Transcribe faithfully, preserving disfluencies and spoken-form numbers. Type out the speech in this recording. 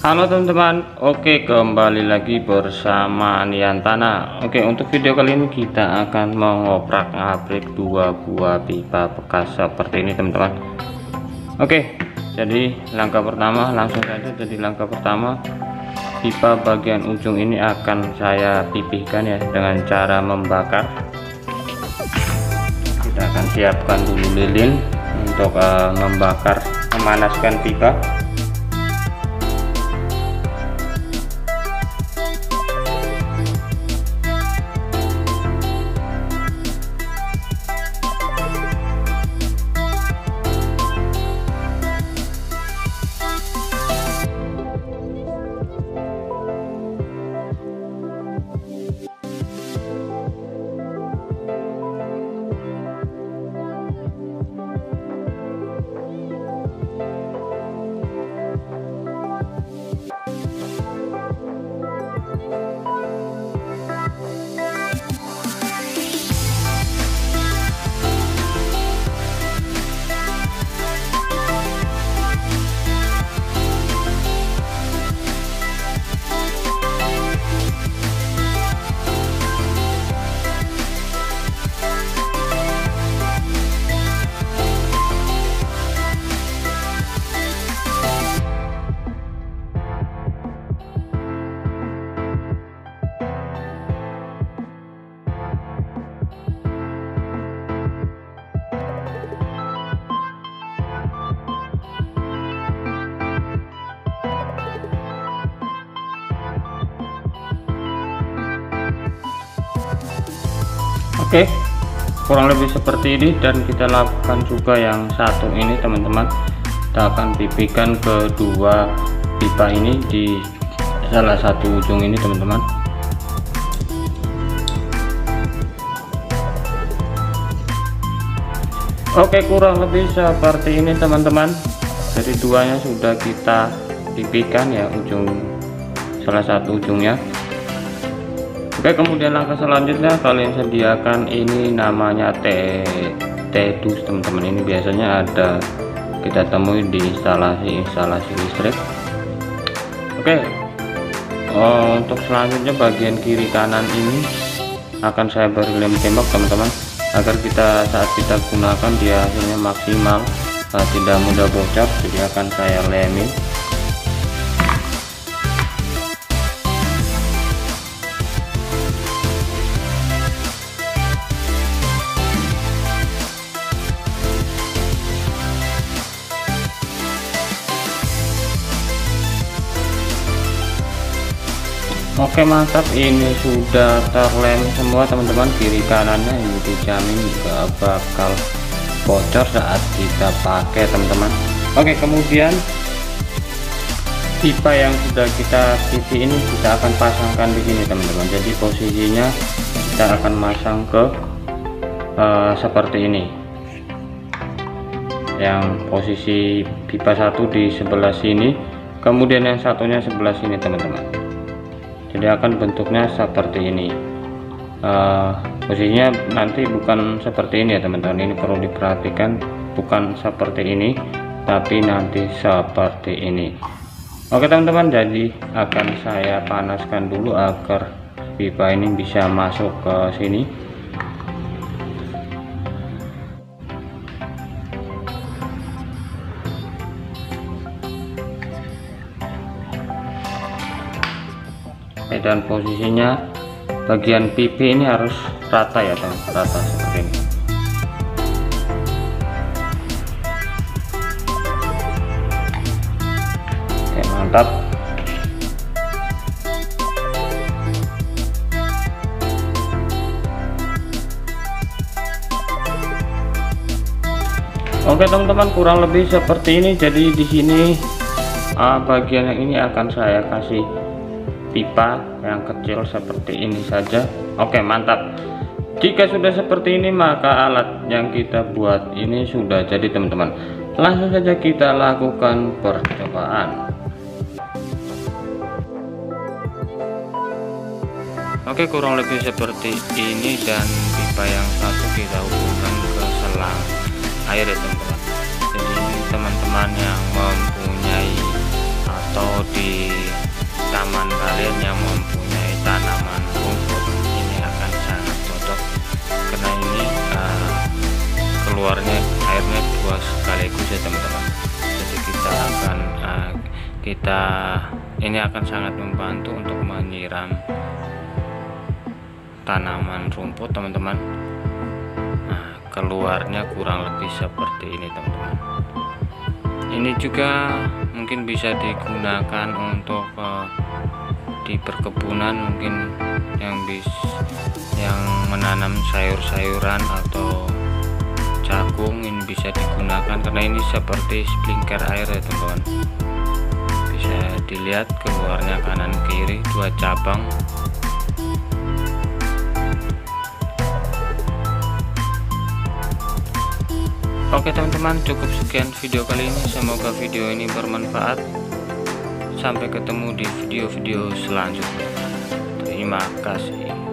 Halo teman-teman, oke kembali lagi bersama Niantana. Oke, untuk video kali ini kita akan mengoprak-ngabrik dua buah pipa bekas seperti ini teman-teman. Oke, jadi langkah pertama langsung saja. Jadi langkah pertama, pipa bagian ujung ini akan saya pipihkan ya dengan cara membakar. Kita akan siapkan dulu lilin untuk uh, membakar, memanaskan pipa. Oke, kurang lebih seperti ini, dan kita lakukan juga yang satu ini teman-teman. Kita akan pipihkan kedua pipa ini di salah satu ujung ini teman-teman. Oke, kurang lebih seperti ini teman-teman. Jadi duanya sudah kita pipihkan ya, ujung salah satu ujungnya. Oke, kemudian langkah selanjutnya kalian sediakan ini namanya T T-dus teman-teman. Ini biasanya ada kita temui di instalasi-instalasi listrik. Oke, oh, untuk selanjutnya bagian kiri kanan ini akan saya beri lem tembak teman-teman, agar kita saat kita gunakan dia hasilnya maksimal, uh, tidak mudah bocor. Jadi akan saya lemin. Oke, mantap, ini sudah terlem semua teman-teman. Kiri kanannya ini dijamin gak bakal bocor saat kita pakai teman-teman. Oke, kemudian pipa yang sudah kita pipih ini kita akan pasangkan di sini teman-teman. Jadi posisinya kita akan masang ke uh, seperti ini, yang posisi pipa satu di sebelah sini, kemudian yang satunya sebelah sini teman-teman. Jadi akan bentuknya seperti ini. Uh, posisinya nanti bukan seperti ini ya teman-teman, ini perlu diperhatikan, bukan seperti ini tapi nanti seperti ini. Oke teman-teman, jadi akan saya panaskan dulu agar pipa ini bisa masuk ke sini. Dan posisinya bagian pipi ini harus rata ya teman, rata seperti ini. Oke, mantap. Oke teman-teman, kurang lebih seperti ini. Jadi di sini uh, bagian yang ini akan saya kasih pipa yang kecil seperti ini saja. Oke, mantap. Jika sudah seperti ini, maka alat yang kita buat ini sudah jadi teman-teman. Langsung saja kita lakukan percobaan. Oke, kurang lebih seperti ini, dan pipa yang satu kita hubungkan ke selang air ya teman-teman. Jadi teman-teman yang mempunyai atau di taman kalian yang mempunyai tanaman rumput, ini akan sangat cocok karena ini uh, keluarnya airnya dua sekaligus ya teman-teman. Jadi kita akan uh, kita ini akan sangat membantu untuk menyiram tanaman rumput teman-teman. Nah, keluarnya kurang lebih seperti ini teman-teman. Ini juga mungkin bisa digunakan untuk uh, di perkebunan, mungkin yang bis yang menanam sayur-sayuran atau jagung, ini bisa digunakan karena ini seperti sprinkler air ya teman-teman. Bisa dilihat keluarnya kanan kiri dua cabang. Oke teman-teman, cukup sekian video kali ini, semoga video ini bermanfaat. Sampai ketemu di video-video selanjutnya. Terima kasih.